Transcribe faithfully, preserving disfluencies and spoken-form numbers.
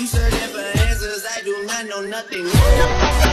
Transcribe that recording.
searching for answers, I do not know nothing.